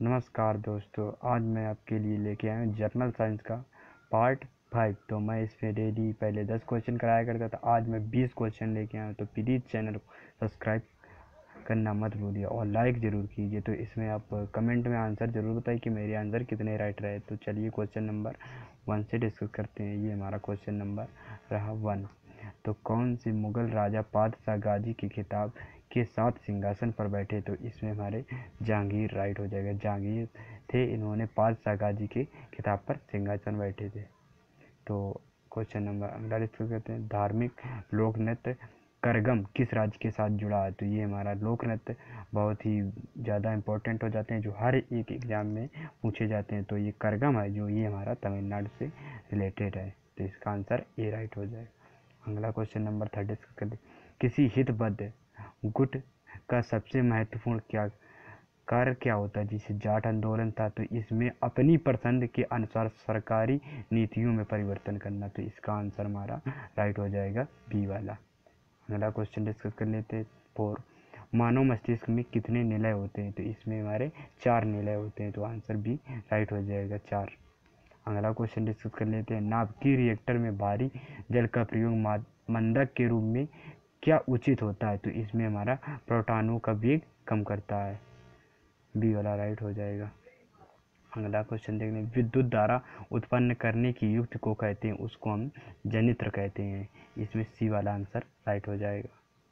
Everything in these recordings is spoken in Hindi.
नमस्कार दोस्तों, आज मैं आपके लिए लेके आया हूँ जर्नल साइंस का पार्ट 5। तो मैं इसमें डेली पहले 10 क्वेश्चन कराया करता था, आज मैं 20 क्वेश्चन लेके आया हूँ। तो प्लीज़ चैनल को सब्सक्राइब करना मत भूलिए और लाइक ज़रूर कीजिए। तो इसमें आप कमेंट में आंसर ज़रूर बताइए कि मेरे आंसर कितने राइट रहे। तो चलिए क्वेश्चन नंबर 1 से डिस्कस करते हैं। ये हमारा क्वेश्चन नंबर रहा 1। तो कौन से मुग़ल राजा पातशाह गाजी के खिताब के साथ सिंहासन पर बैठे? तो इसमें हमारे जहांगीर राइट हो जाएगा। जहांगीर थे, इन्होंने पातशाह गाजी के खिताब पर सिंहासन बैठे थे। तो क्वेश्चन नंबर अगला डिस्कस करते हैं। धार्मिक लोक नृत्य करगम किस राज्य के साथ जुड़ा है? तो ये हमारा लोक नृत्य बहुत ही ज़्यादा इम्पोर्टेंट हो जाते हैं, जो हर एक एग्जाम में पूछे जाते हैं। तो ये करगम है जो ये हमारा तमिलनाडु से रिलेटेड है। तो इसका आंसर ए राइट हो जाएगा। अगला क्वेश्चन नंबर 3 डिस्कस करते हैं। किसी हितबद्ध गुट का सबसे महत्वपूर्ण कार्य क्या होता है? जिसे जाट आंदोलन था। तो इसमें अपनी पसंद के अनुसार सरकारी नीतियों में परिवर्तन करना। तो इसका आंसर हमारा राइट हो जाएगा बी वाला। अगला क्वेश्चन डिस्कस कर लेते हैं 4। मानव मस्तिष्क में कितने निलय होते हैं? तो इसमें हमारे 4 निलय होते हैं। तो आंसर बी राइट हो जाएगा 4। अगला क्वेश्चन डिस्कस कर लेते हैं। नाभिकीय रिएक्टर में भारी जल का प्रयोग मंदक के रूप में क्या उचित होता है? तो इसमें हमारा प्रोटॉनों का वेग कम करता है। बी वाला राइट हो जाएगा। अगला क्वेश्चन देखने, विद्युत धारा उत्पन्न करने की युक्ति को कहते हैं? उसको हम जनित्र कहते हैं। इसमें सी वाला आंसर राइट हो जाएगा।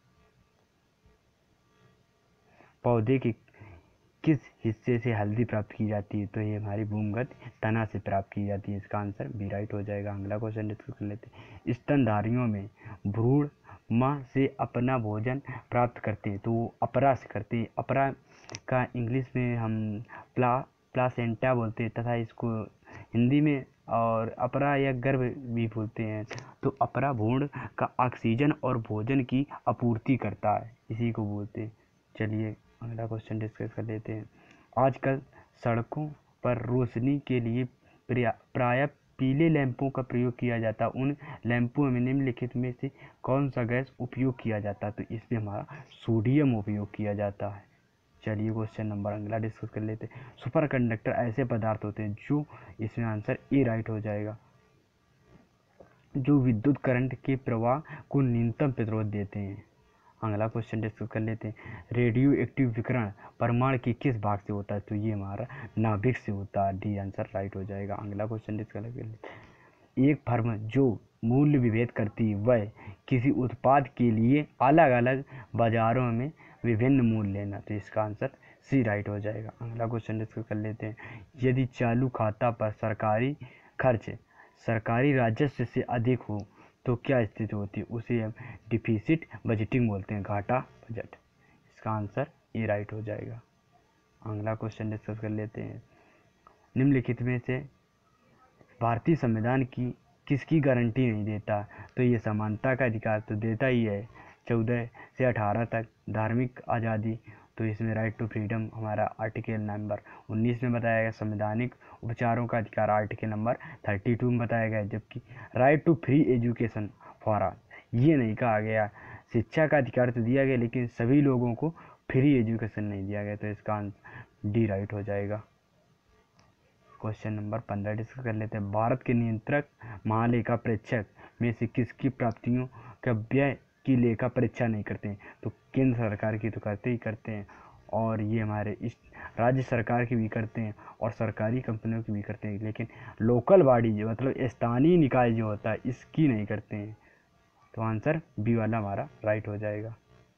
पौधे के किस हिस्से से हल्दी प्राप्त की जाती है? तो ये हमारी भूमिगत तना से प्राप्त की जाती है। इसका आंसर बी राइट हो जाएगा। अगला क्वेश्चन डिस्कस कर लेते हैं। स्तनधारियों में भ्रूण माँ से अपना भोजन प्राप्त करते हैं, तो वो अपरा से करते हैं। अपरा का इंग्लिश में हम प्लासेंटा बोलते हैं, तथा इसको हिंदी में और अपरा या गर्भ भी बोलते हैं। तो अपरा भ्रूण का ऑक्सीजन और भोजन की आपूर्ति करता है, इसी को बोलते हैं। चलिए अगला क्वेश्चन डिस्कस कर लेते हैं। आजकल सड़कों पर रोशनी के लिए प्रायः पीले लैंपों का प्रयोग किया जाता है। उन लैंपों में निम्नलिखित में से कौन सा गैस उपयोग किया जाता है? तो इसमें हमारा सोडियम उपयोग किया जाता है। चलिए क्वेश्चन नंबर अगला डिस्कस कर लेते हैं। सुपर कंडक्टर ऐसे पदार्थ होते हैं जो, इसमें आंसर ए राइट हो जाएगा, जो विद्युत करंट के प्रवाह को न्यूनतम प्रतिरोध देते हैं। अगला क्वेश्चन डिस्कस कर लेते हैं। रेडियो एक्टिव विकिरण परमाणु के किस भाग से होता है? तो ये हमारा नाभिक से होता है। डी आंसर राइट हो जाएगा। अगला क्वेश्चन डिस्कस कर लेते हैं। एक फर्म जो मूल्य विभेद करती है वह किसी उत्पाद के लिए अलग अलग बाजारों में विभिन्न मूल्य लेना। तो इसका आंसर सी राइट हो जाएगा। अगला क्वेश्चन डिस्कस कर लेते हैं। यदि चालू खाता पर सरकारी खर्च सरकारी राजस्व से अधिक हो तो क्या स्थिति होती है? उसे हम डिफिसिट बजटिंग बोलते हैं, घाटा बजट। इसका आंसर ए राइट हो जाएगा। अगला क्वेश्चन डिस्कस कर लेते हैं। निम्नलिखित में से भारतीय संविधान की किसकी गारंटी नहीं देता? तो ये समानता का अधिकार तो देता ही है, 14 से 18 तक। धार्मिक आज़ादी, तो इसमें राइट टू फ्रीडम हमारा आर्टिकल नंबर 19 में बताया गया। संवैधानिक उपचारों का अधिकार आर्टिकल नंबर 32 में बताया गया। जबकि right to free education for all, ये नहीं कहा गया। शिक्षा का अधिकार तो दिया गया, लेकिन सभी लोगों को फ्री एजुकेशन नहीं दिया गया। तो इसका आंसर डी राइट हो जाएगा। क्वेश्चन नंबर 15 डिस्कस कर लेते हैं। भारत के नियंत्रक महालेखा परीक्षक में से किसकी प्राप्तियों का व्यय की लेखा परीक्षा नहीं करते हैं? तो केंद्र सरकार की तो करते ही करते हैं, और ये हमारे इस राज्य सरकार की भी करते हैं, और सरकारी कंपनियों की भी करते हैं। लेकिन लोकल बॉडी जो मतलब स्थानीय निकाय जो होता है, इसकी नहीं करते हैं। तो आंसर बी वाला हमारा राइट हो जाएगा।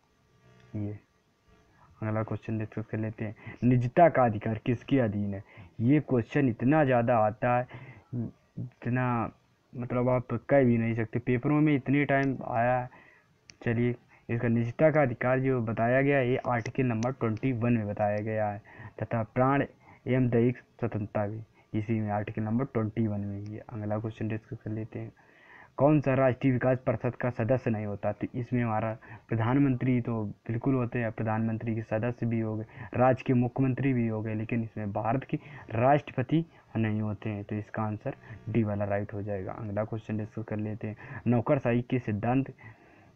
ये अगला क्वेश्चन डिस्कस कर लेते हैं। निजता का अधिकार किसके अधीन है? ये क्वेश्चन इतना ज़्यादा आता है, इतना मतलब आप कह भी नहीं सकते, पेपरों में इतने टाइम आया है। चलिए, इसका निजता का अधिकार जो बताया गया है, ये आर्टिकल नंबर 21 में बताया गया है, तथा प्राण एवं दैहिक स्वतंत्रता भी इसी में आर्टिकल नंबर 21 में ही है। अगला क्वेश्चन डिस्कस कर लेते हैं। कौन सा राष्ट्रीय विकास परिषद का सदस्य नहीं होता? तो इसमें हमारा प्रधानमंत्री तो बिल्कुल होते हैं, प्रधानमंत्री के सदस्य भी हो गए, राज्य के मुख्यमंत्री भी हो गए, लेकिन इसमें भारत के राष्ट्रपति नहीं होते हैं। तो इसका आंसर डी वाला राइट हो जाएगा। अगला क्वेश्चन डिस्कस कर लेते हैं। नौकरशाही के सिद्धांत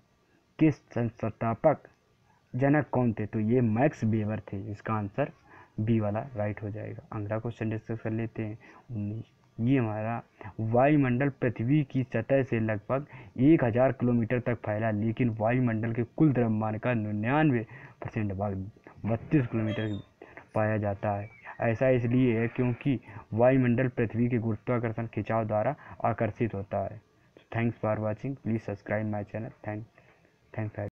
के संस्थापक जनक कौन थे? तो ये मैक्स वेबर थे। इसका आंसर बी वाला राइट हो जाएगा। अगला क्वेश्चन डिस्कस कर लेते हैं 19। ये हमारा वायुमंडल पृथ्वी की सतह से लगभग 1000 किलोमीटर तक फैला, लेकिन वायुमंडल के कुल द्रव्यमान का 99% भाग 32 किलोमीटर पाया जाता है। ऐसा इसलिए है क्योंकि वायुमंडल पृथ्वी के गुरुत्वाकर्षण खिंचाव द्वारा आकर्षित होता है। Thanks for watching, please subscribe my channel. Thanks.